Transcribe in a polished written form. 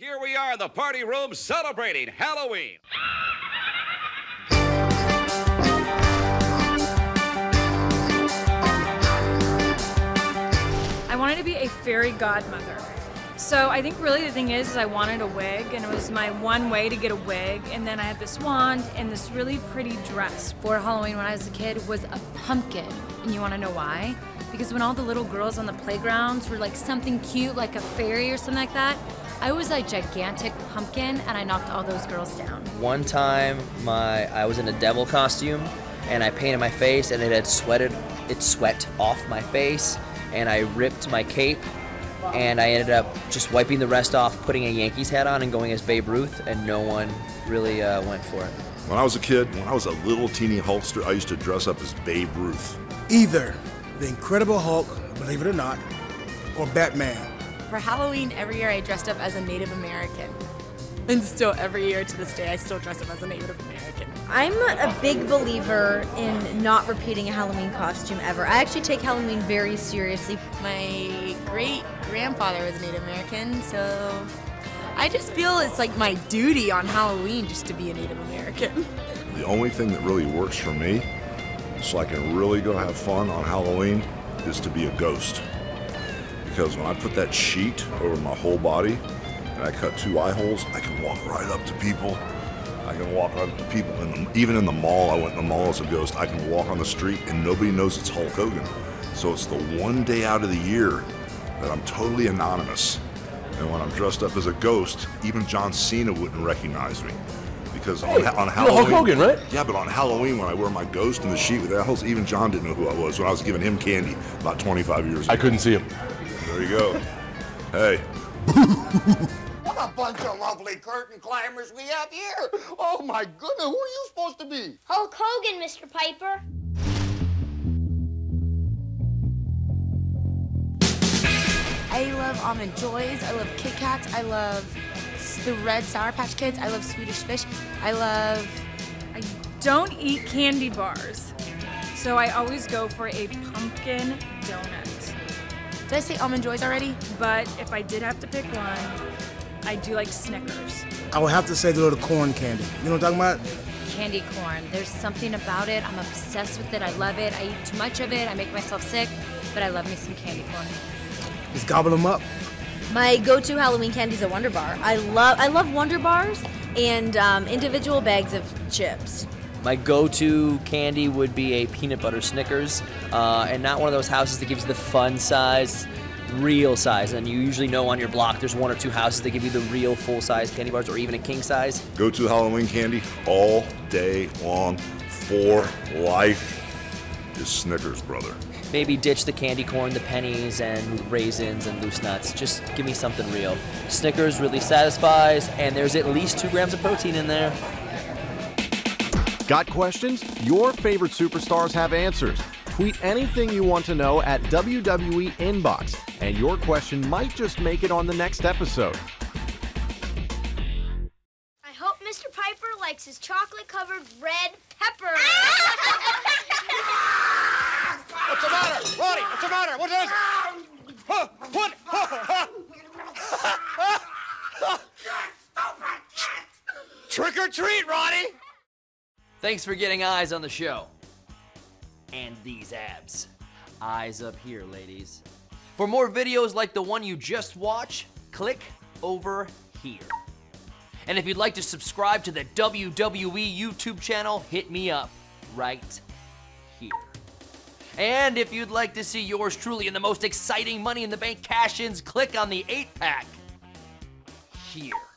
Here we are in the party room celebrating Halloween. I wanted to be a fairy godmother. So I think really the thing is I wanted a wig, and it was my one way to get a wig, and then I had this wand and this really pretty dress. For Halloween when I was a kid was a pumpkin, and you want to know why? Because when all the little girls on the playgrounds were like something cute, like a fairy or something like that, I was a gigantic pumpkin, and I knocked all those girls down. One time, I was in a devil costume, and I painted my face, and it sweat off my face, and I ripped my cape, and I ended up just wiping the rest off, putting a Yankees hat on, and going as Babe Ruth, and no one really went for it. When I was a kid, when I was a little teeny Hulkster, I used to dress up as Babe Ruth. Either the Incredible Hulk, believe it or not, or Batman. For Halloween, every year I dressed up as a Native American. And still, every year to this day, I still dress up as a Native American. I'm a big believer in not repeating a Halloween costume ever. I actually take Halloween very seriously. My great-grandfather was a Native American, so I just feel it's like my duty on Halloween just to be a Native American. The only thing that really works for me, so I can really go have fun on Halloween, is to be a ghost. Because when I put that sheet over my whole body and I cut 2 eye holes, I can walk right up to people. I can walk up to people, even in the mall. I went in the mall as a ghost. I can walk on the street and nobody knows it's Hulk Hogan. So it's the one day out of the year that I'm totally anonymous. And when I'm dressed up as a ghost, even John Cena wouldn't recognize me. Because on Halloween, Hulk Hogan, right? Yeah, but on Halloween when I wear my ghost in the sheet with the holes, even John didn't know who I was when I was giving him candy about 25 years ago. I couldn't see him. There you go. Hey. What a bunch of lovely curtain climbers we have here. Oh, my goodness, who are you supposed to be? Hulk Hogan, Mr. Piper. I love Almond Joys. I love Kit Kats. I love the Red Sour Patch Kids. I love Swedish Fish. I don't eat candy bars, so I always go for a pumpkin donut. Did I say Almond Joys already? But if I did have to pick one, I do like Snickers. I would have to say the little corn candy. You know what I'm talking about? Candy corn. There's something about it. I'm obsessed with it. I love it. I eat too much of it. I make myself sick, but I love me some candy corn. Just gobble them up. My go-to Halloween candy is a Wonder Bar. I love Wonder Bars and individual bags of chips. My go-to candy would be a peanut butter Snickers, and not one of those houses that gives you the fun size, real size. And you usually know on your block there's 1 or 2 houses that give you the real full-size candy bars, or even a king size. Go-to Halloween candy all day long for life is Snickers, brother. Maybe ditch the candy corn, the pennies, and raisins and loose nuts. Just give me something real. Snickers really satisfies, and there's at least 2 grams of protein in there. Got questions? Your favorite superstars have answers. Tweet anything you want to know at WWE Inbox, and your question might just make it on the next episode. I hope Mr. Piper likes his chocolate-covered red pepper. What's the matter? Ronnie, what's the matter? What is it? What? Trick or treat, Ronnie! Thanks for getting eyes on the show. And these abs. Eyes up here, ladies. For more videos like the one you just watched, click over here. And if you'd like to subscribe to the WWE YouTube channel, hit me up right here. And if you'd like to see yours truly in the most exciting Money in the Bank cash-ins, click on the 8-pack here.